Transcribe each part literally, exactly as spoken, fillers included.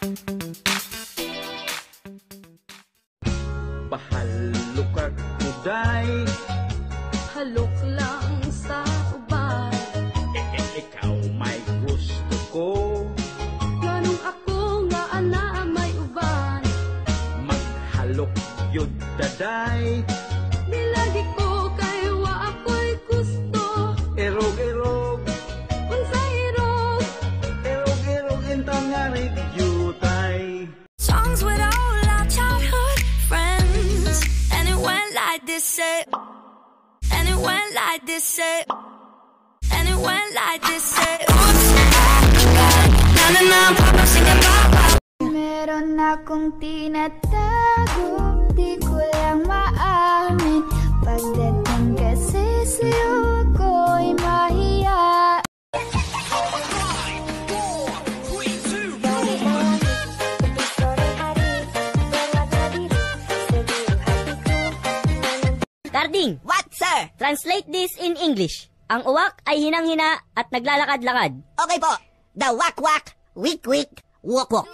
Pahalok at kuday, halok lang sa uban. eh, ikaw may gusto ko. Ganong ako nga ana may uban. Maghalok yun daday, Nilagi ko kay wa ako'y gusto. erog-erog, Unsa hirog, erog-erog intang nga tay. Songs with all our childhood friends, and it went like this, say, and it went like this, say, and it went like this, say, oops, na na na, papa singing papa. Meron akong tinatago, di ko lang maamin. Pagdating kasi sa'yo ako'y mahiya. Darding! What, sir? Translate this in English. Ang uwak ay hinang-hina at naglalakad-lakad. Okay po. The wak-wak, wik-wik, wok-wok.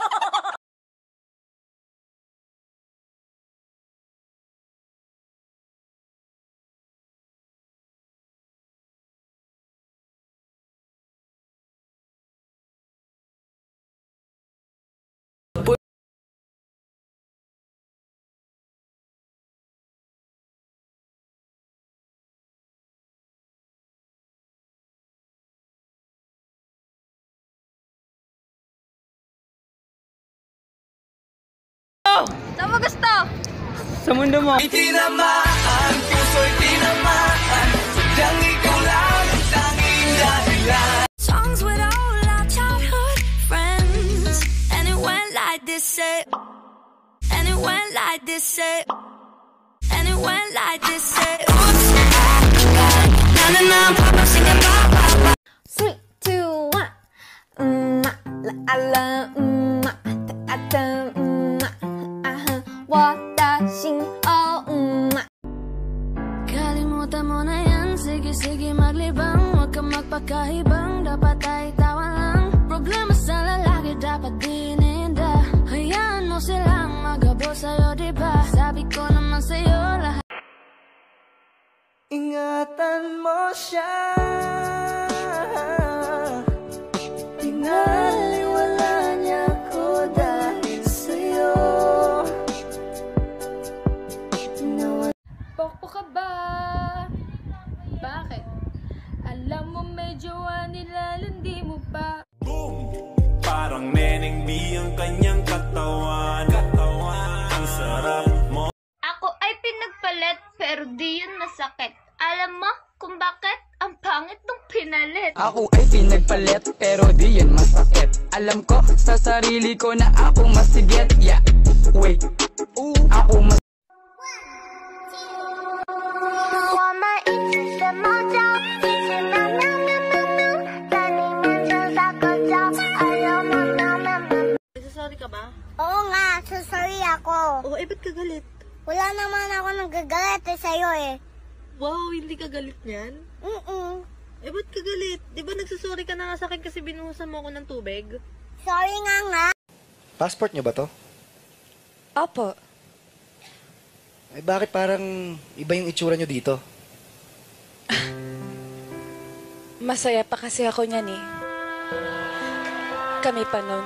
saan mo gusto? Sa mundo mo. Itinamaan, puso'y tinamaan, sadyang ikaw lang ang tanging dahilan. Songs with all our childhood friends, and it went like this, say, and it went like this, say, and it went like this, say, oops, na na na, papa singing papa. Three, two, one. Mm, la la, mm, ta ta, mm, aha, watashi o, mm. Kalimutan mo na yan, sige sige maglibang, huwag ka magpakahibang, dapat ay tawa lang. Problema sa lalaki dapat dininda, hayaan mo silang magabot sa'yo, diba? Sabi ko naman sa'yo lahat. Ingatan mo siya, pinaliwala niya ko dahil sa'yo. Pokpo ka ba? Bakit? Alam mo may jowa nilalandi mo pa. Parang Neneng B ang kanyang katawan, katawan. Ang sarap mo. Ako ay pinagpalit pero di yun masakit. Alam mo kung bakit? Ang pangit nung pinalit. Ako ay pinagpalit pero di yan masakit. Alam ko sa sarili ko na ako masigit. Yeah, wait, ooh, ako mas... Sorry ka ba? Oo nga, so sorry ako. Oo, eh ba't ka galit? Wala naman ako nagagalit eh sa'yo eh. Wow, hindi ka galit niyan? Mm-mm. Eh ba't ka galit? Di ba nagsasorry ka na nga sa akin kasi binuhusan mo ako ng tubig? Sorry nga nga. Passport niyo ba to? Opo. Ay bakit parang iba yung itsura niyo dito? Masaya pa kasi ako niyan eh. Kami pa nun.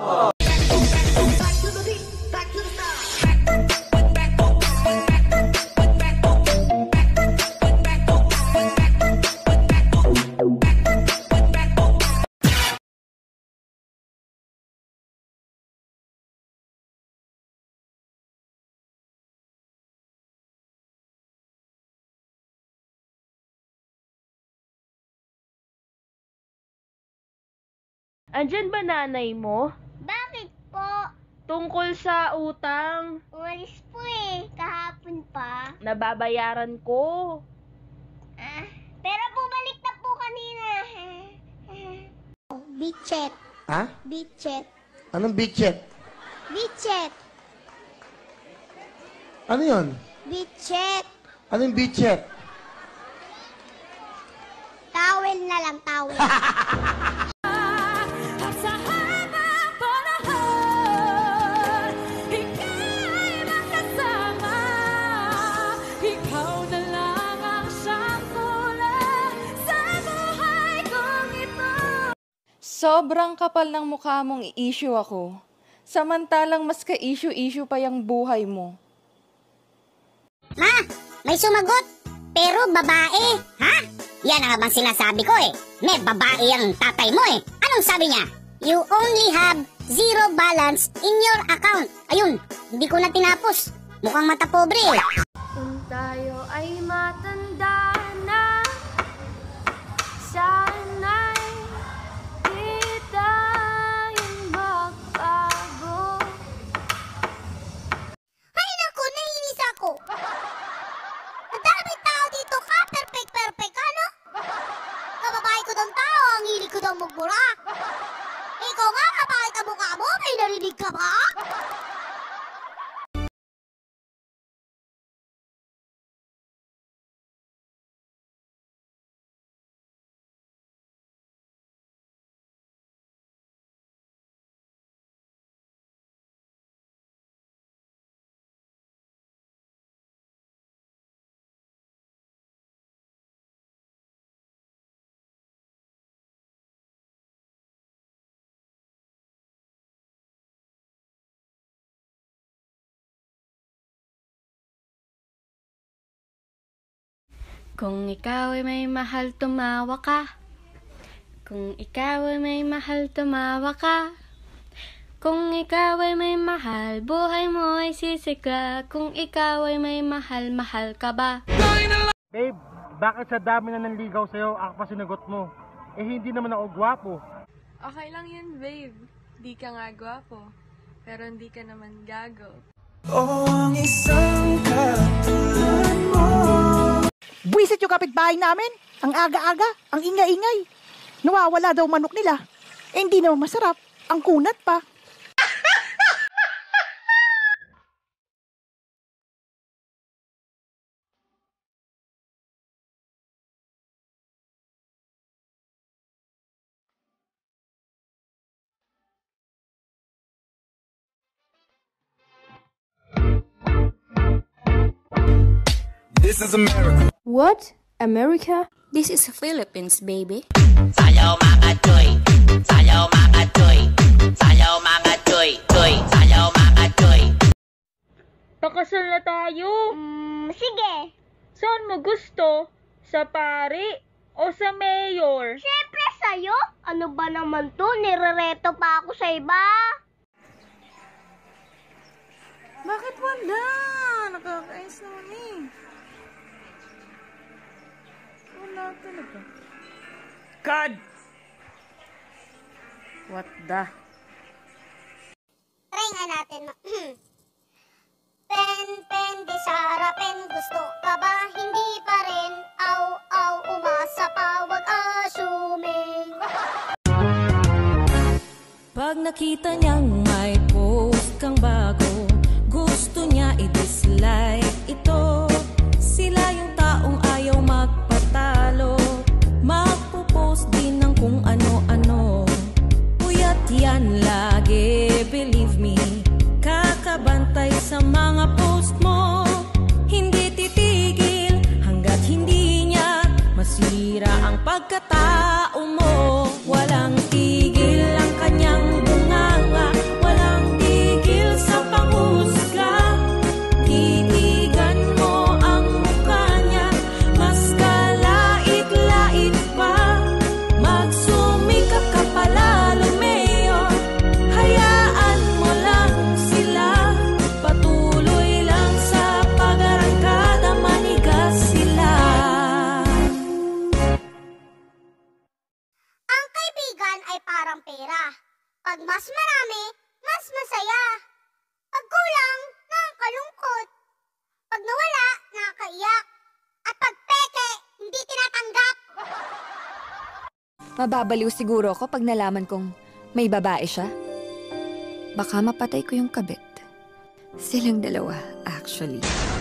Andyan ba nanay mo? Bakit po? Tungkol sa utang, Umalis po eh. Kahapon pa. nababayaran ko. Ah, pero bumalik na po kanina. Bichet. Ha? Bichet. Anong bichet? Bichet. Ano yun? Bichet. Anong bichet? Towel na lang, towel. At sa habang panahon, Sobrang kapal ng mukha mong i-issue ako. Samantalang mas ka-issue-issue pa yung buhay mo. Ma, may sumagot. Pero babae, ha? Yan ang bang sinasabi ko eh. May babae ang tatay mo eh. Anong sabi niya? You only have zero balance in your account. Ayun, hindi ko na tinapos. Mukhang mata pobre eh. Kung tayo ay matanda na, sana'y di tayong magbago. Ay naku, naiinis ako. Ang daming tao dito ka, perfect, perfect, ano? Kababae ko ng tao, ang hilig ko daw magmura. Ikaw nga, kapakit ang mukha mo, may narinig ka ba? Kung ikaw ay may mahal, tumawa ka. Kung ikaw ay may mahal, tumawa ka. Kung ikaw ay may mahal, buhay mo ay sisikla. Kung ikaw ay may mahal, mahal ka ba? Babe, bakit sa dami na nanligaw sa'yo, ako pa sinagot mo? Eh hindi naman ako gwapo. Okay lang yun, babe. Di ka nga gwapo. Pero hindi ka naman gago. Oh, ang isang katulad mo. Buwisit yung kapitbahay namin. Ang aga-aga, ang ingay-ingay. Nawawala daw manok nila. Eh, hindi naman masarap. Ang kunat pa. This is America. What? America? This is Philippines, baby. Sayaw mga choy, sayaw mga choy, sayaw mga choy, choy, sayaw mga choy. Pakasal na tayo. Mm, sige. Saan mo gusto? Sa pari o sa mayor? Siyempre sa'yo. Ano ba naman to? Nirereto pa ako sa iba. Bakit wala? Nakakais naman eh. Wala talaga. God! What the? Try nga natin. Pen, pen, di sarapin. Gusto ka ba? Hindi pa rin. Aw, aw, umasa pa. Wag assuming. Pag nakita niyang may post kang bago, gusto niya i-dislike ito. Sila yung taong ayaw magpatalo, magpo-post din ng kung ano-ano. Puyat yan lagi, believe me. Kakabantay sa mga post mo. Hindi titigil hanggat hindi niya masira ang pagkatao mo. Walang tigil ang kanyang bunganga, walang tigil sa panghusga. Titigan mo ang mukha niya, mas kalait-lait pa. Magsumikap ka palalo, Mayor. Hayaan mo lang sila, patuloy lang sa pag-arangkada, manigas sila. Ang kaibigan ay parang pera. Pag mas marami, mas masaya. Pag kulang, nakakalungkot. Pag nawala, nakakaiyak. At pag peke, hindi tinatanggap. Mababaliw siguro ako pag nalaman kong may babae siya. Baka mapatay ko yung kabit. Silang dalawa, actually.